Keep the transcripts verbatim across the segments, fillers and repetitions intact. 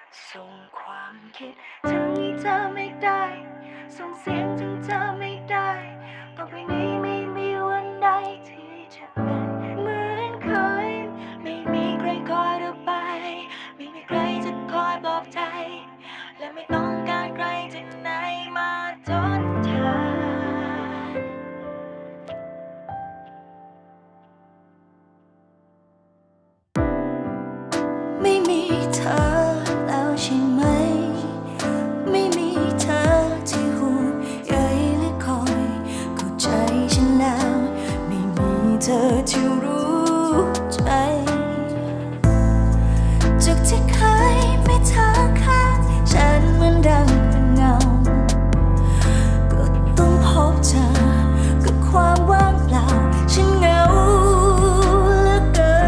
ส่งความคิดถึงให้เธอไม่ได้ส่งเสียงถึงเธอไม่ได้ต่อไปนี้ไม่มีวันใดที่จะเป็นเหมือนเคยไม่มีใครคอยเราไปไม่มีใครจะคอยปลอบใจและไม่ต้องการใครที่ไหนมาทดแทนไม่มีเธอแล้วใช่ไหมไม่มีเธอที่ห่วงใยและคอยเข้าใจฉันแล้วไม่มีเธอที่รู้ใจจากที่เคยมีเธอข้างฉันเหมือนดังเป็นเงาก็ต้องพบเธอกับความว่างเปล่าฉันเหงาเหลือเกิ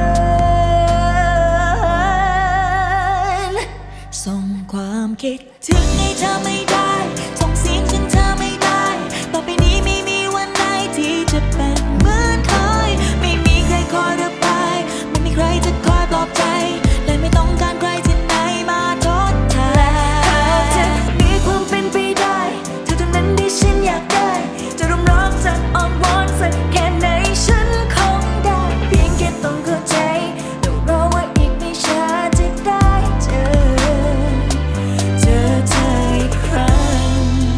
นส่งความคิดถึงให้เธอไม่ได้ส่งเสียงถึงเธอไม่ได้ต่อไปนี้ไม่มีวันใดที่จะเป็นเหมือนเคยไม่มีใครคอยระบายไม่มีใครจะคอยปลอบใจและไม่ต้องการใครที่ไหนมาทดแทนจะมีความเป็นไปได้เธอเท่านั้นที่ฉันอยากได้จะรำร้องจะอ้อนวอนสักแค่ไหนฉันคงได้เพียงแค่ต้องเข้าใจแล้วรอว่าอีกไม่ช้าจะได้เจอเจอเธออีกครั้ง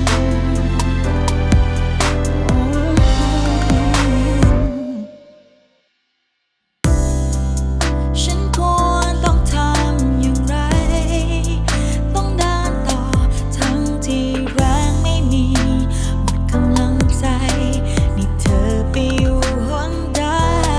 ฉันควรต้องทำอย่างไรต้องเดินต่อทั้งที่แรงไม่มีหมดกำลังใจนี่เธอไปอยู่ห้องใด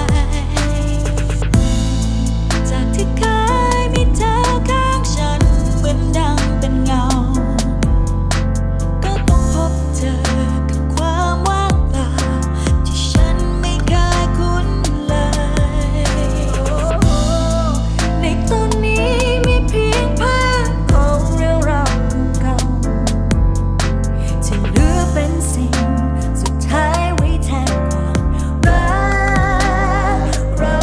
จากที่เคยมีเธอข้างฉันเหมือนดังเป็นเงาก็ต้องพบเจอกับความว่างเปล่าที่ฉันไม่เคยคุ้นเลยในตอนนี้มีเพียงภาพของเรื่องราวเก่าๆที่เหลือเป็นสิ่งสุดท้ายไว้แทนความรักเรา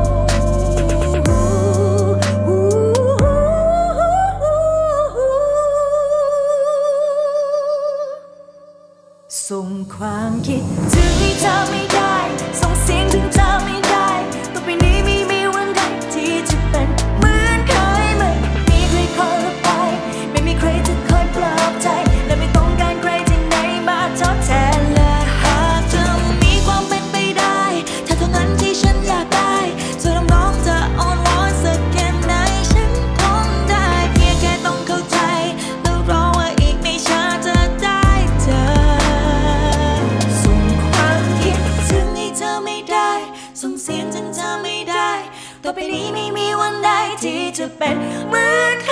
ส่งความคิดถึงให้เธอไม่ได้ส่งเสียงถึงเธอไม่ได้ต่อไปนี้ไม่มีวันใดที่จะเป็นเหมือนเคยไม่มีใครคอยรับไปไม่มีใครจะคอยปลอบใจและไม่ต้องการใครที่ไหนมาทดแทนและหากจะมีความเป็นไปได้ถ้าเท่านั้นที่ฉันอยากได้จะรำร้องจะอ้อนวอนสักแค่ไหนฉันคงได้เพียงแค่ต้องเข้าใจแล้วรอว่าอีกไม่ช้าจะได้เจอส่งความคิดถึงให้เธอไม่ได้ส่งเสียงถึงเธอไม่ได้ต่อไปนี้ไม่มีวันใดที่จะเป็นเหมือนเค